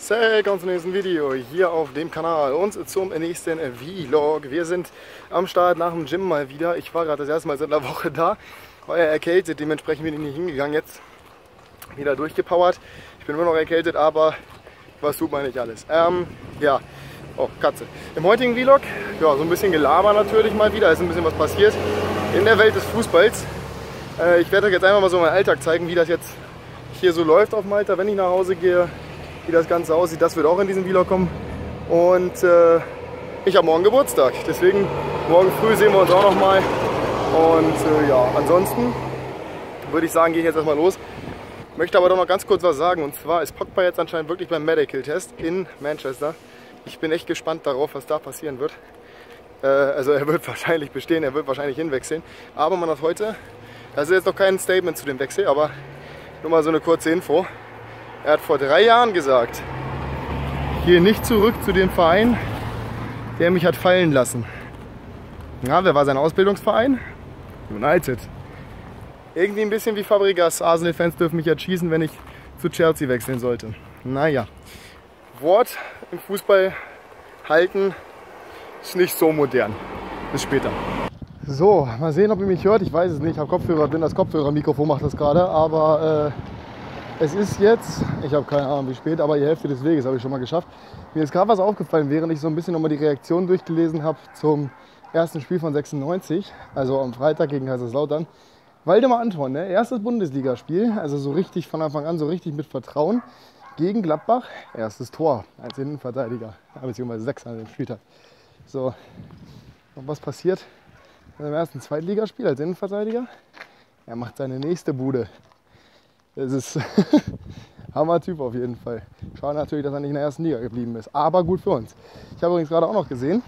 Willkommen zum nächsten Video hier auf dem Kanal und zum nächsten Vlog. Wir sind am Start nach dem Gym mal wieder. Ich war gerade das erste Mal seit einer Woche da, war ja erkältet, dementsprechend bin ich nicht hingegangen. Jetzt wieder durchgepowert. Ich bin immer noch erkältet, aber was tut man nicht alles. Ja, oh Katze. Im heutigen Vlog, ja, so ein bisschen Gelaber natürlich mal wieder. Es ist ein bisschen was passiert in der Welt des Fußballs. Ich werde euch jetzt einfach mal so meinen Alltag zeigen, wie das jetzt hier so läuft auf Malta, wenn ich nach Hause gehe. Wie das Ganze aussieht, das wird auch in diesem Vlog kommen. Und ich habe morgen Geburtstag, deswegen morgen früh sehen wir uns auch noch mal. Und ja, ansonsten würde ich sagen, gehe ich jetzt erstmal los. Möchte aber doch noch ganz kurz was sagen. Und zwar ist Pogba jetzt anscheinend wirklich beim Medical Test in Manchester. Ich bin echt gespannt darauf, was da passieren wird. Also er wird wahrscheinlich bestehen, er wird wahrscheinlich hinwechseln. Aber man hat heute, das ist jetzt noch kein Statement zu dem Wechsel, aber nur mal so eine kurze Info. Er hat vor 3 Jahren gesagt, ich gehe nicht zurück zu dem Verein, der mich hat fallen lassen. Ja, wer war sein Ausbildungsverein? United. Irgendwie ein bisschen wie Fabregas. Arsenal-Fans dürfen mich jetzt schießen, wenn ich zu Chelsea wechseln sollte. Naja, Wort im Fußball halten ist nicht so modern. Bis später. So, mal sehen, ob ihr mich hört. Ich weiß es nicht. Ich habe Kopfhörer drin. Das Kopfhörermikrofon macht das gerade. Aber es ist jetzt, ich habe keine Ahnung wie spät, aber die Hälfte des Weges habe ich schon mal geschafft. Mir ist gerade was aufgefallen, während ich so ein bisschen nochmal die Reaktion durchgelesen habe zum ersten Spiel von 96, also am Freitag gegen Kaiserslautern. Waldemar Anton, ne? Erstes Bundesligaspiel, also so richtig von Anfang an, so richtig mit Vertrauen gegen Gladbach. Erstes Tor als Innenverteidiger, beziehungsweise 6 an dem Spieltag. So, und was passiert im ersten Zweitligaspiel als Innenverteidiger? Er macht seine nächste Bude. Das ist Hammer-Typ auf jeden Fall. Schade natürlich, dass er nicht in der ersten Liga geblieben ist. Aber gut für uns. Ich habe übrigens gerade auch noch gesehen,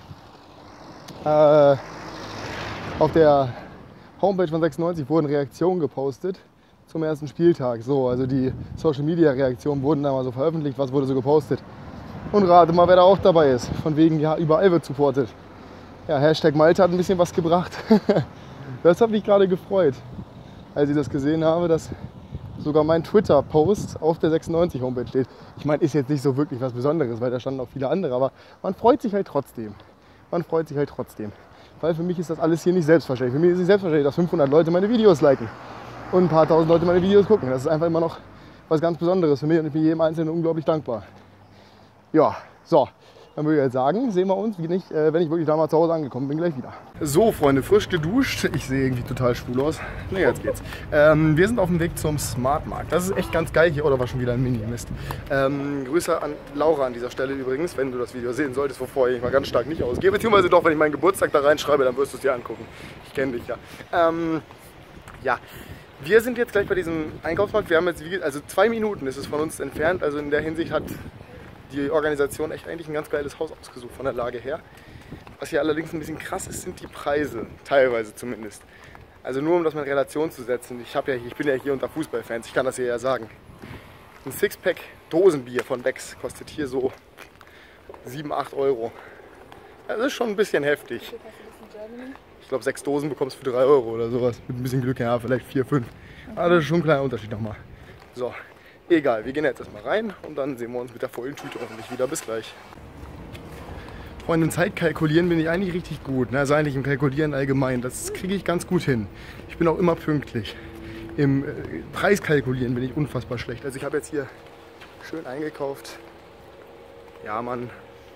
auf der Homepage von 96 wurden Reaktionen gepostet zum ersten Spieltag. So, also die Social-Media-Reaktionen wurden da mal so veröffentlicht, was wurde so gepostet. Und rate mal, wer da auch dabei ist. Von wegen, ja, überall wird supportet. Ja, Hashtag Malta hat ein bisschen was gebracht. Das hat mich gerade gefreut, als ich das gesehen habe, dass sogar mein Twitter-Post auf der 96-Homepage steht. Ich meine, ist jetzt nicht so wirklich was Besonderes, weil da standen auch viele andere, aber man freut sich halt trotzdem. Man freut sich halt trotzdem. Weil für mich ist das alles hier nicht selbstverständlich. Für mich ist es selbstverständlich, dass 500 Leute meine Videos liken und ein paar tausend Leute meine Videos gucken. Das ist einfach immer noch was ganz Besonderes für mich und ich bin jedem Einzelnen unglaublich dankbar. Ja, so. Dann würde ich jetzt sagen, sehen wir uns, wenn ich wirklich da mal zu Hause angekommen bin, gleich wieder. So Freunde, frisch geduscht. Ich sehe irgendwie total schwul aus. Ne, jetzt geht's. Wir sind auf dem Weg zum Smartmarkt. Das ist echt ganz geil hier. Oder war schon wieder ein Mini-Mist. Grüße an Laura an dieser Stelle übrigens, wenn du das Video sehen solltest, wovor ich mal ganz stark nicht ausgehe. Beziehungsweise doch, wenn ich meinen Geburtstag da reinschreibe, dann wirst du es dir angucken. Ich kenne dich ja. Ja. Wir sind jetzt gleich bei diesem Einkaufsmarkt. Wir haben jetzt, also 2 Minuten ist es von uns entfernt. Also in der Hinsicht hat die Organisation echt eigentlich ein ganz geiles Haus ausgesucht von der Lage her. Was hier allerdings ein bisschen krass ist, sind die Preise, teilweise zumindest. Also nur um das mal in Relation zu setzen, ich bin ja hier unter Fußballfans, ich kann das hier ja sagen. Ein Sixpack Dosenbier von Becks kostet hier so 7, 8 Euro. Das ist schon ein bisschen heftig. Ich glaube 6 Dosen bekommst du für 3 Euro oder sowas. Mit ein bisschen Glück, ja, vielleicht 4, 5. Aber das ist schon ein kleiner Unterschied nochmal. So. Egal, wir gehen jetzt erstmal rein und dann sehen wir uns mit der vollen Tüte hoffentlich wieder. Bis gleich. Freunde, Zeit kalkulieren bin ich eigentlich richtig gut. Ne? Also eigentlich im Kalkulieren allgemein. Das kriege ich ganz gut hin. Ich bin auch immer pünktlich. Im Preiskalkulieren bin ich unfassbar schlecht. Also ich habe jetzt hier schön eingekauft. Ja, Mann.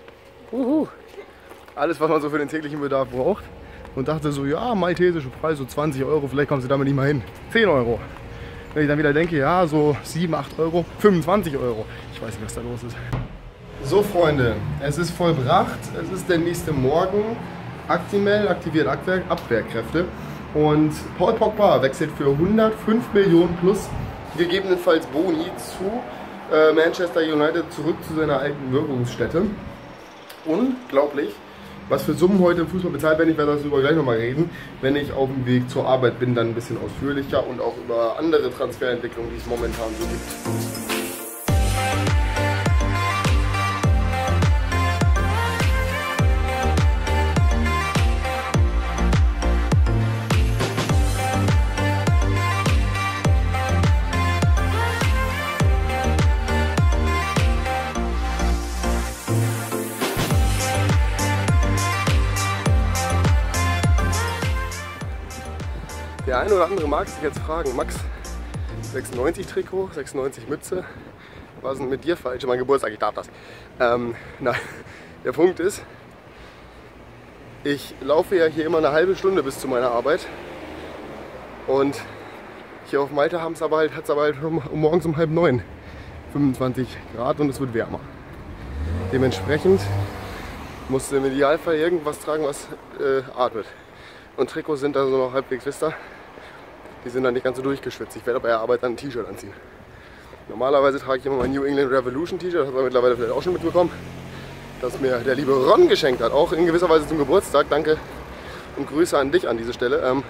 Alles, was man so für den täglichen Bedarf braucht. Und dachte so, ja, maltesische Preis, so 20 Euro, vielleicht kommst du damit nicht mal hin. 10 Euro. Wenn ich dann wieder denke, ja, so 7, 8 Euro, 25 Euro. Ich weiß nicht, was da los ist. So, Freunde, es ist vollbracht. Es ist der nächste Morgen. Actimel aktiviert Abwehrkräfte. Und Paul Pogba wechselt für 105 Millionen plus gegebenenfalls Boni zu Manchester United zurück zu seiner alten Wirkungsstätte. Unglaublich. Was für Summen heute im Fußball bezahlt werden, ich werde darüber gleich nochmal reden, wenn ich auf dem Weg zur Arbeit bin, dann ein bisschen ausführlicher und auch über andere Transferentwicklungen, die es momentan so gibt. Der eine oder andere mag sich jetzt fragen, Max, 96 Trikot, 96 Mütze, was ist denn mit dir falsch? Mein Geburtstag, ich darf das. Nein, der Punkt ist, ich laufe ja hier immer eine halbe Stunde bis zu meiner Arbeit und hier auf Malta hat es aber halt morgens um 8:30 25 Grad und es wird wärmer. Dementsprechend musst du im Idealfall irgendwas tragen, was atmet. Und Trikots sind also noch halbwegs, wisst ihr, die sind dann nicht ganz so durchgeschwitzt. Ich werde bei der Arbeit dann ein T-Shirt anziehen. Normalerweise trage ich immer mein New England Revolution T-Shirt, das hat man mittlerweile vielleicht auch schon mitbekommen, das mir der liebe Ron geschenkt hat, auch in gewisser Weise zum Geburtstag. Danke und Grüße an dich an diese Stelle.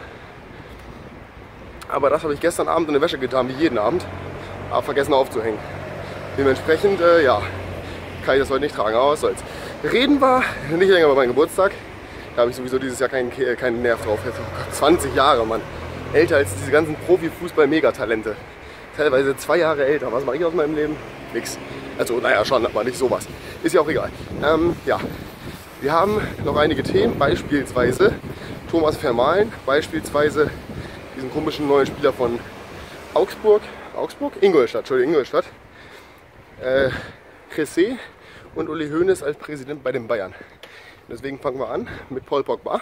Aber das habe ich gestern Abend in der Wäsche getan, wie jeden Abend, aber vergessen aufzuhängen. Dementsprechend, ja, kann ich das heute nicht tragen, aber was soll's. Reden wir nicht länger über meinen Geburtstag. Da habe ich sowieso dieses Jahr keinen Nerv drauf. Jetzt, oh Gott, 20 Jahre, Mann. Älter als diese ganzen Profifußball-Megatalente. Teilweise 2 Jahre älter. Was mache ich aus meinem Leben? Nix. Also, naja, schon, aber nicht sowas. Ist ja auch egal. Ja, wir haben noch einige Themen. Beispielsweise Thomas Vermaelen. Beispielsweise diesen komischen neuen Spieler von Augsburg. Ingolstadt, Entschuldigung, Ingolstadt. Jesse und Uli Hoeneß als Präsident bei den Bayern. Deswegen fangen wir an mit Paul Pogba.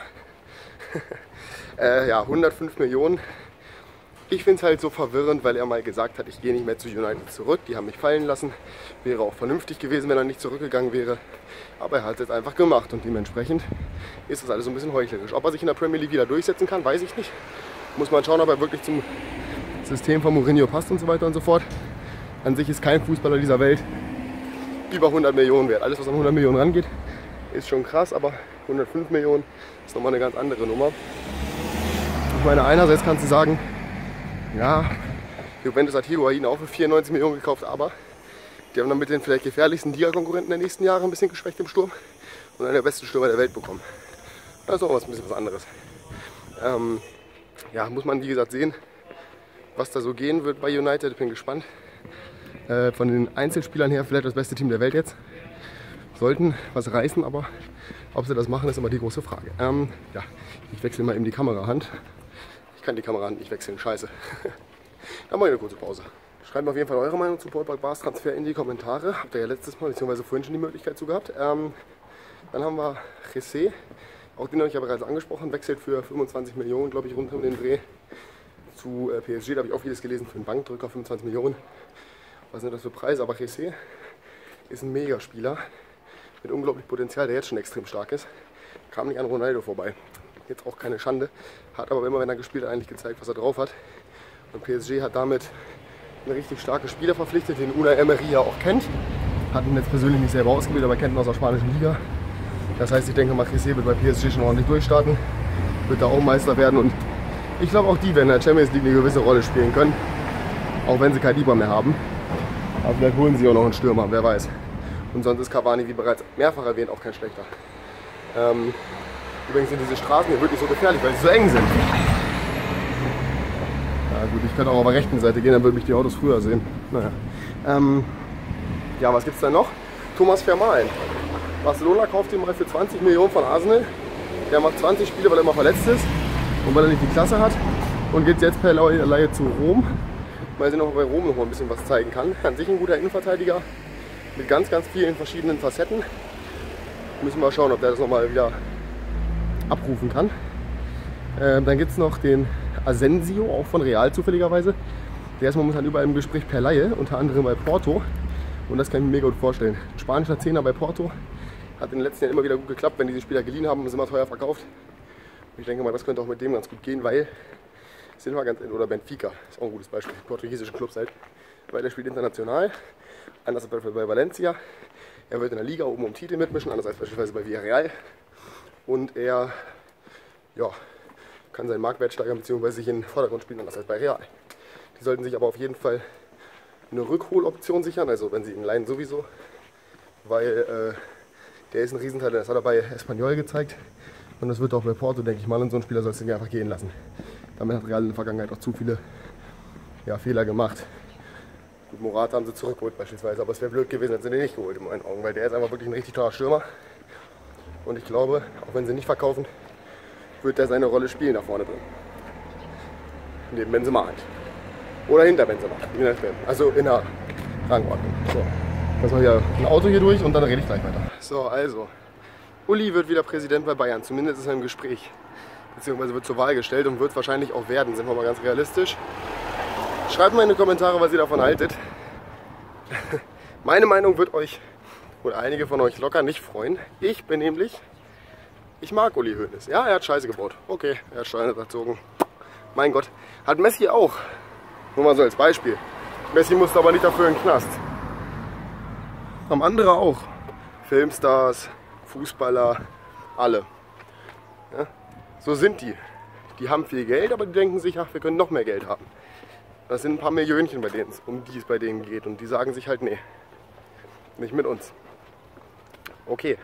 Ja, 105 Millionen. Ich finde es halt so verwirrend, weil er mal gesagt hat, ich gehe nicht mehr zu United zurück. Die haben mich fallen lassen. Wäre auch vernünftig gewesen, wenn er nicht zurückgegangen wäre. Aber er hat es jetzt einfach gemacht und dementsprechend ist das alles so ein bisschen heuchlerisch. Ob er sich in der Premier League wieder durchsetzen kann, weiß ich nicht. Muss man schauen, ob er wirklich zum System von Mourinho passt und so weiter und so fort. An sich ist kein Fußballer dieser Welt über 100 Millionen wert. Alles, was an 100 Millionen rangeht, ist schon krass, aber 105 Millionen ist nochmal eine ganz andere Nummer. Ich meine, einerseits kannst du sagen, ja, Juventus hat Higuain auch für 94 Millionen gekauft, aber die haben dann mit den vielleicht gefährlichsten Liga-Konkurrenten der nächsten Jahre ein bisschen geschwächt im Sturm und einen der besten Stürmer der Welt bekommen. Das ist auch ein bisschen was anderes. Ja, muss man wie gesagt sehen, was da so gehen wird bei United. Ich bin gespannt. Von den Einzelspielern her vielleicht das beste Team der Welt jetzt. Sollten was reißen, aber ob sie das machen, ist immer die große Frage. Ja, ich wechsle mal eben die Kamerahand. Ich kann die Kamerahand nicht wechseln, scheiße. Dann mache ich eine kurze Pause. Schreibt mir auf jeden Fall eure Meinung zu Paul Pogbas Transfer in die Kommentare. Habt ihr ja letztes Mal, beziehungsweise vorhin schon die Möglichkeit zu gehabt. Dann haben wir Jesse, auch den habe ich ja bereits angesprochen, wechselt für 25 Millionen, glaube ich, rund um den Dreh zu PSG. Da habe ich auch vieles gelesen für einen Bankdrücker, 25 Millionen. Was sind das für Preise? Aber Jesse ist ein Megaspieler mit unglaublich Potenzial, der jetzt schon extrem stark ist. Kam nicht an Ronaldo vorbei. Jetzt auch keine Schande. Hat aber immer, wenn er gespielt hat, eigentlich gezeigt, was er drauf hat. Und PSG hat damit einen richtig starken Spieler verpflichtet, den Unai Emery ja auch kennt. Hat ihn jetzt persönlich nicht selber ausgebildet, aber kennt ihn aus der spanischen Liga. Das heißt, ich denke mal, Jesse wird bei PSG schon ordentlich durchstarten. Wird da auch Meister werden. Und ich glaube, auch die werden in der Champions League eine gewisse Rolle spielen können. Auch wenn sie kein Ibra mehr haben. Aber vielleicht holen sie auch noch einen Stürmer, wer weiß. Und sonst ist Cavani, wie bereits mehrfach erwähnt, auch kein schlechter. Übrigens sind diese Straßen hier wirklich so gefährlich, weil sie so eng sind. Ja gut, ich könnte auch auf der rechten Seite gehen, dann würden mich die Autos früher sehen. Naja. Ja, was gibt es denn noch? Thomas Vermaelen. Barcelona kauft ihn mal für 20 Millionen von Arsenal. Der macht 20 Spiele, weil er immer verletzt ist und weil er nicht die Klasse hat. Und geht jetzt per Leihe zu Rom. Mal sehen, ob er bei Rom noch mal ein bisschen was zeigen kann. An sich ein guter Innenverteidiger mit ganz, ganz vielen verschiedenen Facetten. Müssen wir schauen, ob der das nochmal wieder abrufen kann. Dann gibt es noch den Asensio, auch von Real zufälligerweise. Der ist momentan überall im Gespräch per Leihe, unter anderem bei Porto. Und das kann ich mir mega gut vorstellen. Ein spanischer Zehner bei Porto hat in den letzten Jahren immer wieder gut geklappt, wenn die Spieler geliehen haben, sind immer teuer verkauft. Und ich denke mal, das könnte auch mit dem ganz gut gehen, weil sind wir ganz, oder Benfica ist auch ein gutes Beispiel, portugiesische Clubs halt, weil er spielt international, anders als bei Valencia. Er wird in der Liga oben um Titel mitmischen, anders als beispielsweise bei Villarreal. Und er ja, kann seinen Marktwert steigern bzw. sich in den Vordergrund spielen, anders als bei Real. Die sollten sich aber auf jeden Fall eine Rückholoption sichern, also wenn sie ihn leihen sowieso, weil der ist ein Riesenteil, das hat er bei Espanyol gezeigt und das wird auch bei Porto, denke ich mal, und so ein Spieler soll es nicht einfach gehen lassen. Damit hat Real in der Vergangenheit auch zu viele Fehler gemacht. Gut, Morata haben sie zurückgeholt beispielsweise, aber es wäre blöd gewesen, wenn sie den nicht geholt in meinen Augen, weil der ist einfach wirklich ein richtig teurer Stürmer. Und ich glaube, auch wenn sie ihn nicht verkaufen, wird der seine Rolle spielen da vorne drin. Neben Benzema halt. Oder hinter Benzema, je nachdem. Also in der Rangordnung. So. Lass mal hier ein Auto hier durch und dann rede ich gleich weiter. So, also. Uli wird wieder Präsident bei Bayern. Zumindest ist er im Gespräch. Beziehungsweise wird zur Wahl gestellt und wird es wahrscheinlich auch werden. Sind wir mal ganz realistisch. Schreibt mal in die Kommentare, was ihr davon haltet. Meine Meinung wird euch oder einige von euch locker nicht freuen. Ich mag Uli Hoeneß. Ja, er hat Scheiße gebaut. Okay, er hat Steine erzogen. Mein Gott. Hat Messi auch. Nur mal so als Beispiel. Messi musste aber nicht dafür in den Knast. Haben andere auch. Filmstars, Fußballer, alle. Ja? So sind die. Die haben viel Geld, aber die denken sich, ach, wir können noch mehr Geld haben. Das sind ein paar Millionchen, um die es bei denen geht. Und die sagen sich halt, nee, nicht mit uns. Okay.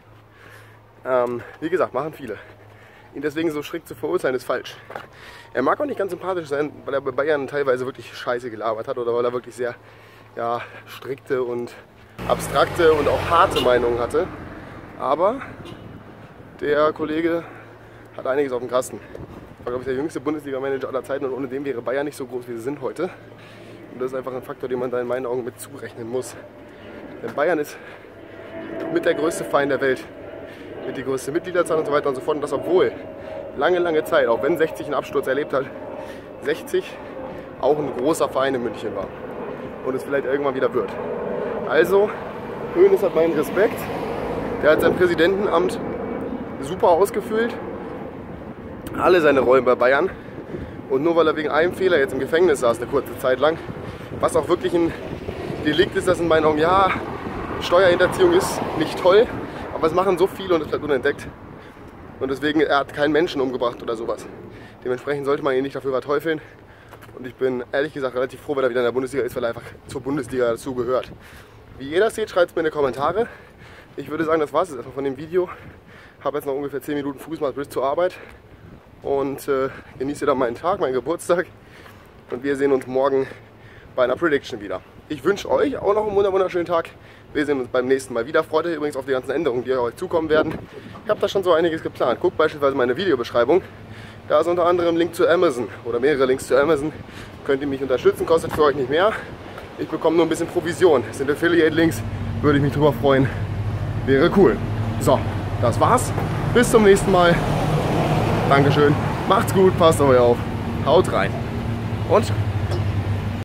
Wie gesagt, machen viele. Ihn deswegen so strikt zu verurteilen, ist falsch. Er mag auch nicht ganz sympathisch sein, weil er bei Bayern teilweise wirklich Scheiße gelabert hat oder weil er wirklich sehr strikte und abstrakte und auch harte Meinungen hatte. Aber der Kollege hat einiges auf dem Kasten. War, glaube ich, der jüngste Bundesliga-Manager aller Zeiten und ohne den wäre Bayern nicht so groß, wie sie sind heute. Und das ist einfach ein Faktor, den man da in meinen Augen mit zurechnen muss. Denn Bayern ist mit der größte Verein der Welt. Mit die größte Mitgliederzahl und so weiter und so fort. Und das obwohl lange Zeit, auch wenn 60 einen Absturz erlebt hat, 60 auch ein großer Verein in München war. Und es vielleicht irgendwann wieder wird. Also, Hoeneß hat meinen Respekt. Der hat sein Präsidentenamt super ausgefüllt. Alle seine Rollen bei Bayern. Und nur weil er wegen einem Fehler jetzt im Gefängnis saß, eine kurze Zeit lang, was auch wirklich ein Delikt ist, das in meinen Augen, ja, Steuerhinterziehung ist nicht toll, aber es machen so viele und es bleibt unentdeckt. Und deswegen, er hat keinen Menschen umgebracht oder sowas. Dementsprechend sollte man ihn nicht dafür verteufeln. Und ich bin ehrlich gesagt relativ froh, wenn er wieder in der Bundesliga ist, weil er einfach zur Bundesliga dazu gehört. Wie ihr das seht, schreibt es mir in die Kommentare. Ich würde sagen, das war es jetzt erstmal von dem Video. Ich habe jetzt noch ungefähr 10 Minuten Fußmarsch bis zur Arbeit. Und genieße dann meinen Tag, meinen Geburtstag. Und wir sehen uns morgen bei einer Prediction wieder. Ich wünsche euch auch noch einen wunderschönen Tag. Wir sehen uns beim nächsten Mal wieder. Freut euch übrigens auf die ganzen Änderungen, die euch zukommen werden. Ich habe da schon so einiges geplant. Guckt beispielsweise meine Videobeschreibung. Da ist unter anderem ein Link zu Amazon oder mehrere Links zu Amazon. Könnt ihr mich unterstützen, kostet für euch nicht mehr. Ich bekomme nur ein bisschen Provision. Das sind Affiliate-Links, würde ich mich drüber freuen. Wäre cool. So, das war's. Bis zum nächsten Mal. Dankeschön. Macht's gut, passt auf euch auf. Haut rein. Und